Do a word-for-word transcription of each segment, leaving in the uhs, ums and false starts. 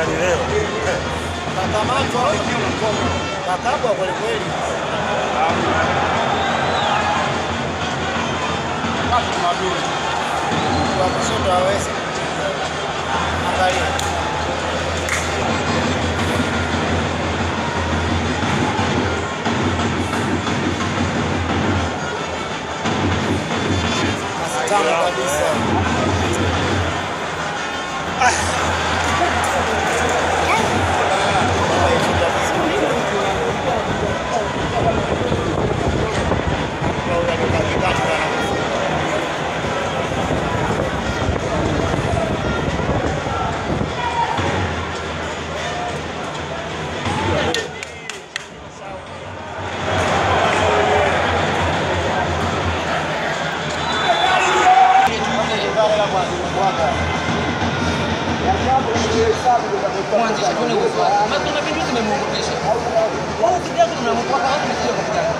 yani leo. Kakamatwa kakabwa kweli kweli. Watu mabili. Kwa kushoto hawezi. Angalia. Tamu kabisa. Mwanzisha tuone uwezo wake. Maana kuna vitu zimemuogopesha. Wao kidogo tunamwogopa watu msio kwa kutaka.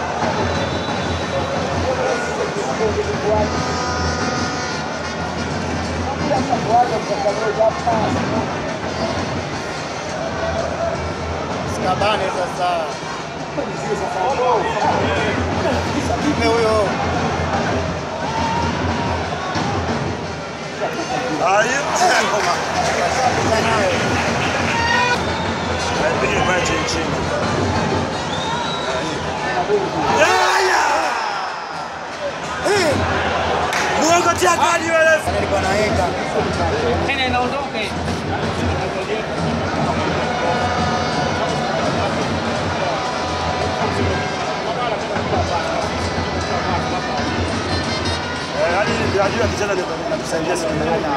Skabane sasa. Mpe huyo. Ayo, koma. Ndio maji nchini. Yaya! Eh! Muongo tia gani wewe? Alikuwa naeka. Tena inaondoka hivi. Eh, hadi ndio akicheza ndio anatusaidia sana.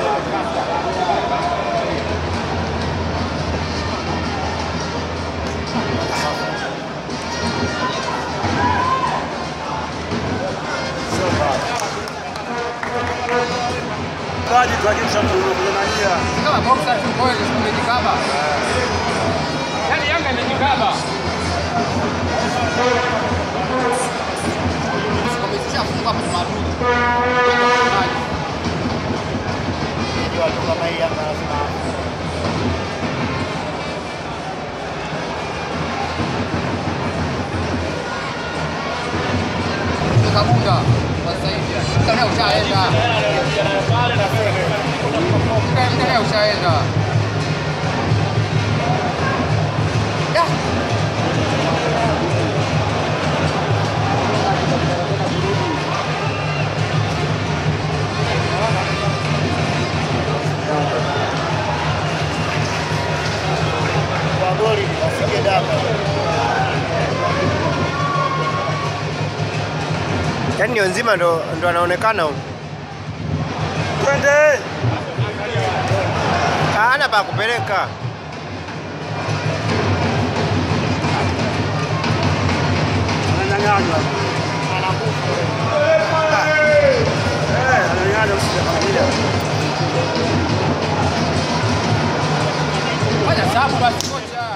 Kaji tuagisha mtu kunania. Kama boxer tu kwa hiyo imejikaba. Yaani Yanga imejikaba. Komeshafunga kwa marudi. Ndio watu kama hii Yanga lazima. Kabunda sasa hivi. Ndio ushaenda. Ndio ushaenda. Ya. Kwa goli asije daka. Yaani ndio nzima ndo ndo anaonekana huko. Twende. Hana pa kupeleka. Ananyang'anywa. Anakufa. Eh, ananyang'anywa usijaangalia. Fanya sababu basi kocha.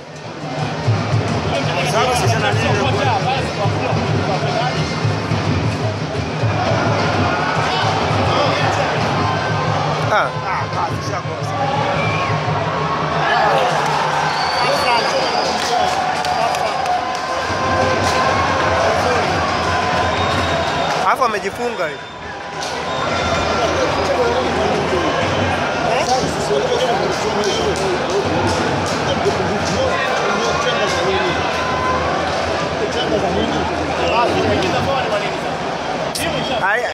Sasa sisi na nini? Ah, Ah, kazi yako. hapo amejifunga hivi. Haya.